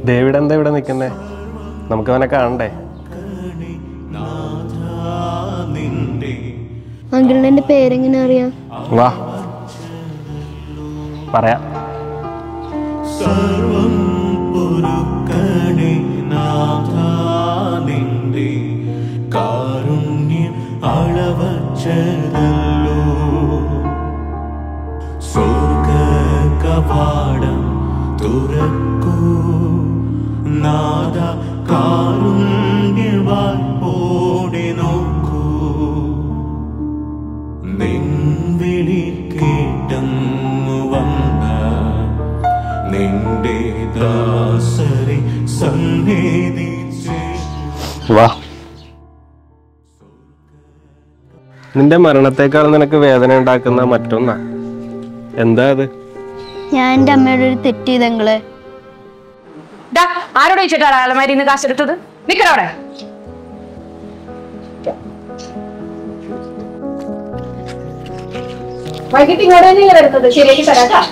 David എന്താ ഇവിടെ നിൽക്കുന്നേ? നമുക്ക് അവനെ കാണണ്ടേ? അങ്കിളിന്റെ പേരെങ്ങനെ അറിയാം? വാ പറയാം. സർവം പൊറുക്കണേ നാഥാ നിന്റെ കാരുണ്യം അളവറ്റതല്ലോ. സ്വർഗ കവാടം തുറക്കൂ നാഥ, കാരുണ്യവായ്പോടെ നോക്കൂ. നിൻ വിളി കേട്ടെന്നു വന്ന നിന്റെ ദാസരെ സന്നിധിച്ചേ. വാ. നിന്റെ മരണത്തെക്കാൾ നിനക്ക് വേദന ഉണ്ടാക്കുന്ന മറ്റൊന്നാ. എന്താ അത്? ഞാൻ എന്റെ അമ്മയോട് ഒരു തെറ്റ് ചെയ്തങ്ങളെ. ആരോട് ചോദിച്ചിട്ടാണ് അലമാരിയിൽ നിന്ന് കാശെടുത്തത്? നിക്കടവിടെ. വൈകിട്ട് ഇങ്ങോട്ട് തന്നെയല്ലേ വരുന്നത്? ശരിയാക്കി തരാട്ടാ.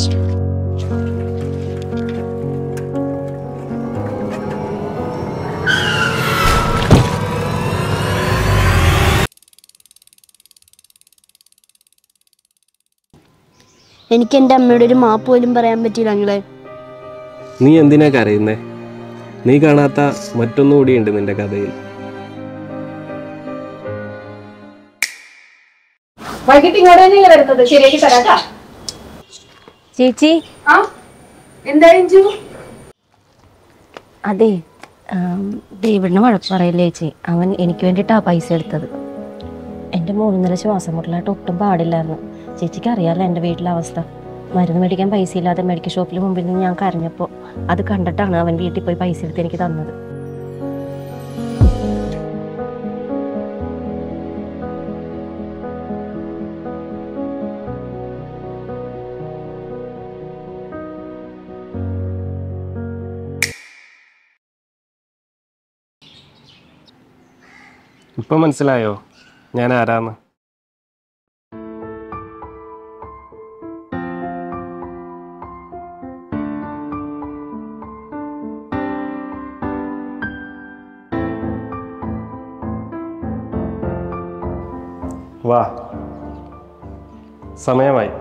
എനിക്ക് എന്റെ അമ്മയോട് ഒരു മാപ്പ് പോലും പറയാൻ പറ്റിയില്ല അങ്ങളെ. നീ എന്തിനാ കരയുന്നേ? നീ കാണാത്ത മറ്റൊന്നും കൂടിയുണ്ട് നിന്റെ കഥയിൽ. വൈകിട്ട് ഇങ്ങോട്ട് തന്നെയല്ലേ വരുന്നത്? ശരിയാക്കി തരാട്ടാ. ചേച്ചി, അതെ, ഡേവിഡിന് വഴക്ക് പറയില്ലേ ചേച്ചി? അവൻ എനിക്ക് വേണ്ടിയിട്ടാണ് പൈസ എടുത്തത്. എൻ്റെ 3 നില ശ്വാസം മുട്ടലായിട്ട് ഒട്ടും പാടില്ലായിരുന്നു. ചേച്ചിക്ക് അറിയാമല്ലോ എൻ്റെ വീട്ടിലെ അവസ്ഥ. മരുന്ന് മേടിക്കാൻ പൈസ ഇല്ലാതെ മെഡിക്കൽ ഷോപ്പിൽ മുമ്പിൽ നിന്ന് ഞാൻ കരഞ്ഞപ്പോൾ അത് കണ്ടിട്ടാണ് അവൻ വീട്ടിൽ പോയി പൈസ എടുത്ത് എനിക്ക് തന്നത്. ഇപ്പൊ മനസ്സിലായോ ഞാൻ ആരാന്ന്? വാ, സമയമായി.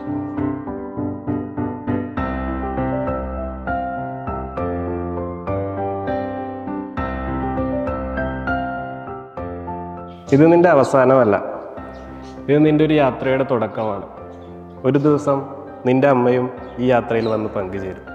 ഇത് നിന്റെ അവസാനമല്ല, ഇത് നിന്റെ ഒരു യാത്രയുടെ തുടക്കമാണ്. ഒരു ദിവസം നിന്റെ അമ്മയും ഈ യാത്രയിൽ വന്ന് പങ്കുചേരും.